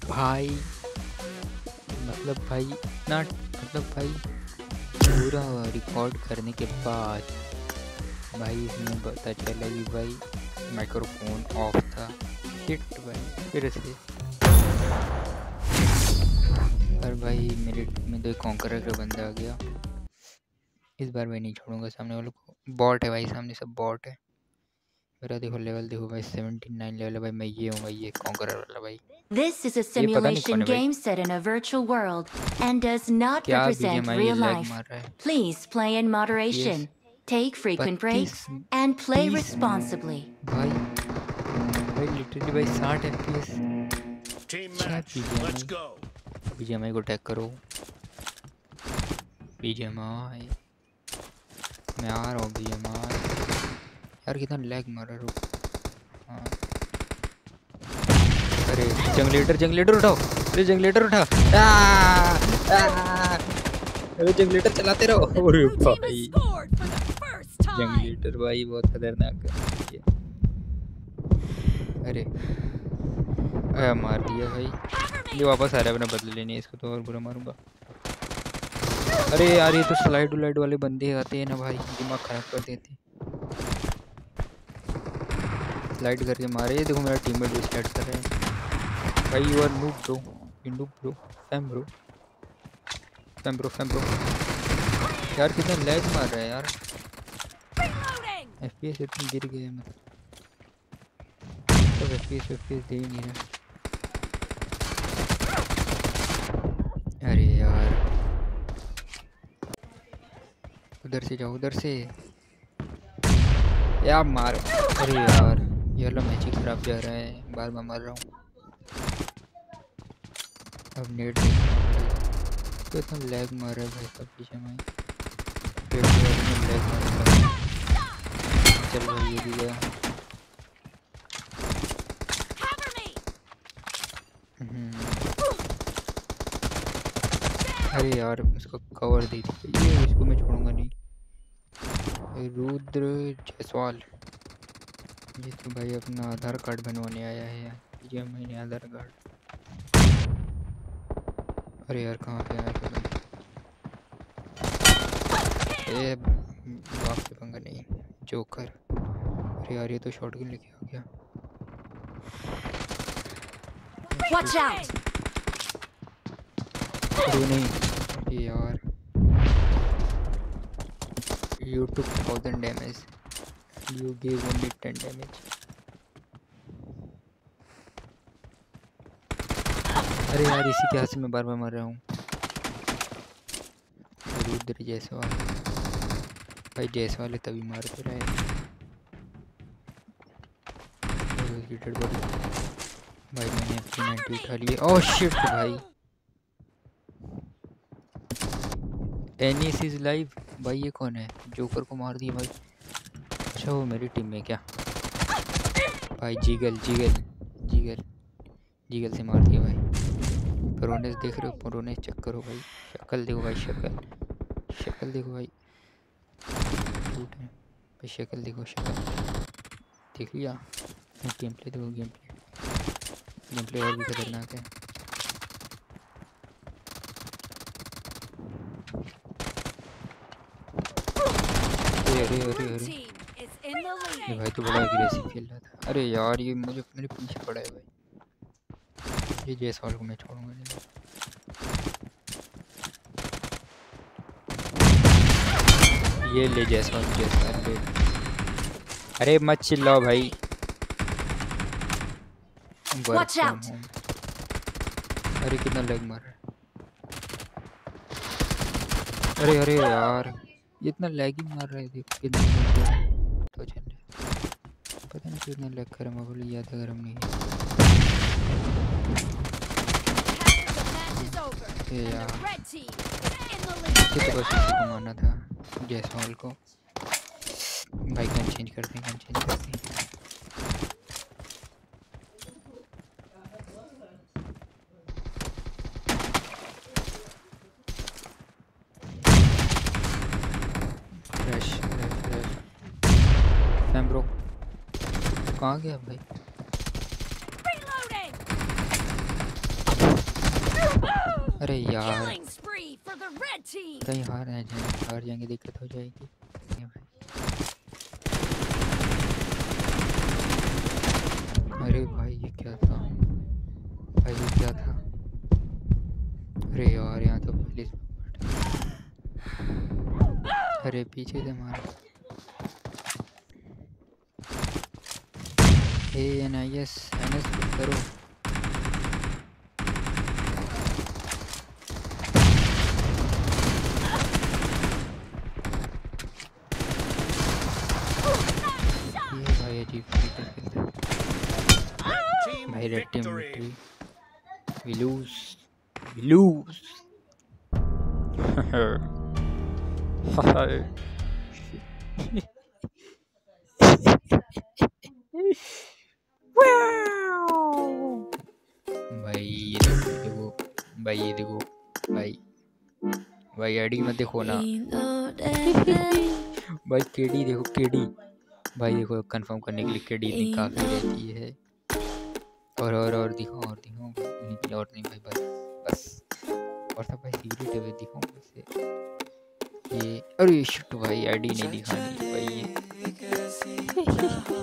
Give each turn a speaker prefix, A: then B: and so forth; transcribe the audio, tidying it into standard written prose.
A: भाई भाई इतना भाई पूरा रिकॉर्ड करने के बाद भाई इसमें पता चला कि भाई माइक्रोफोन ऑफ था। शिट भाई फिर से। पर भाई मेरे में तो कॉन्करर का बंदा आ गया। इस बार मैं नहीं छोड़ूंगा सामने वालों को। बॉट है भाई, सामने सब बॉट है। मेरा देखो लेवल, देखो भाई 79 लेवल है भाई। मैं ये हूँ भाई, ये कॉन्करर वाला भाई।
B: This is a
A: ये पता नहीं
B: simulation
A: कौन है भाई।
B: game set in a virtual world and does not
A: क्या
B: represent
A: BGMI
B: real
A: lag
B: life.
A: मार रहा है।
B: Please play in moderation. Take frequent
A: 32
B: breaks and play
A: 30
B: responsibly.
A: भाई लिटरली भाई 60 FPS।
C: Team
A: क्या
C: match. Let's go.
A: बीजीएमआई को tag करो। BGMI मैं आ रहा हूँ। बीजीएमआई यार कितना लैग मार रहा है। रुक। हाँ अरे जंगलेटर उठाओ। अरे जंगलेटर उठा। अरे जंगलेटर चलाते रहो। अरे भाई जंगलेटर भाई बहुत खतरनाक है। अरे मार दिया भाई। ये वापस आ रहा है अपना बदले लेने। इसको तो और बुरा मारूंगा। अरे यार ये तो स्लाइड वाले बंदे आते हैं ना भाई, दिमाग खराब कर देते। स्लाइड करके मारे। देखो मेरा टीममेट भी स्लाइड कर रहे हैं भाई। You are noob bro, you noob bro, fam bro. यार कितना लैग मार रहा है यार। एफपीएस इतनी गिर गए मतलब तो एफपीएस दे ही नहीं रहा। अरे यार उधर से जाओ, उधर से यार मार। अरे यार ये वाला मैच ही खराब जा रहा है। बार बार मार रहा हूँ। अब नेट तो इतना लैग मार रहा है भाई। सब पीछे में लैग मार रहा है। चल भाई ये भी गया। अरे यार उसको कवर दे दी। ये इसको मैं छोड़ूंगा नहीं। रुद्र जायसवाल ये तो भाई अपना आधार कार्ड बनवाने आया है यार। ये मैंने आधार कार्ड। अरे यार कहाँ पे आया था। ये बाप से पंगा नहीं, जोकर। अरे यार ये तो शॉटगन लेके आ गया।
B: Watch out!
A: अरे नहीं, अरे यार you took 1000 damage. You gave only 10 damage. अरे यार इसी के हाथ से मैं बार बार मर रहा हूँ। रुद्र जायसवाल भाई, जायसवाल तभी मार दे रहा है भाई। मैंने P90 उठा लिया। ओह शिट भाई। एनिस इज लाइव भाई। ये कौन है? जोकर को मार दिया भाई। अच्छा वो मेरी टीम में क्या भाई? जीगल से मार दिया भाई। प्रोनेस देख रहे हो? प्रोनेस चेक करो भाई। शक्ल देखो भाई, शक्ल देखो भाई। झूठ है भाई। शक्ल देखो, देख लिया। गेम प्ले देखो, गेम प्ले और भी खतरनाक है। अरे ये भाई तो बड़ा एग्रेसिव खेल रहा था। अरे यार ये मुझे मेरे पीछे पड़ा है भाई। ये जायसवाल को मैं छोड़ूंगा नहीं। ये ले जायसवाल ले। अरे मत चिल्लाओ भाई।
B: Watch out!
A: अरे कितना लैग मार रहा है। अरे यार इतना लैग ही मार रहा है। देखो कितना तो चल रहा। पता नहीं कितना लैग कर रहा है। याद अगर हम नहीं यार तो बस इसी को मारना था जायसवाल को भाई। गन चेंज करते हैं। फैम ब्रो कहाँ गया भाई? अरे यार
D: Killing spree for the red team.
A: कहीं हार जाएंगे दिक्कत हो जाएगी। ये भाई। अरे भाई ये क्या था भाई, ये क्या था? अरे यार यहाँ तो पुलिस। अरे पीछे से मारा। NIS NS करो। ये भाई अजीब तरीके से खेलते हैं।
C: Team
A: भाई red team
C: victory.
A: Victory. we lose भाई ये देखो भाई, ये देखो भाई, भाई आईडी मत देखो ना भाई, केडी देखो केडी भाई, देखो कंफर्म करने के लिए केडी इतनी काफ़ी रहती है। और दिखाओ नहीं और नहीं भाई, बस और सब भाई सीक्रेट है भाई, दिखाओ वैसे ये। अरे शिट भाई आईडी नहीं दिखानी भाई ये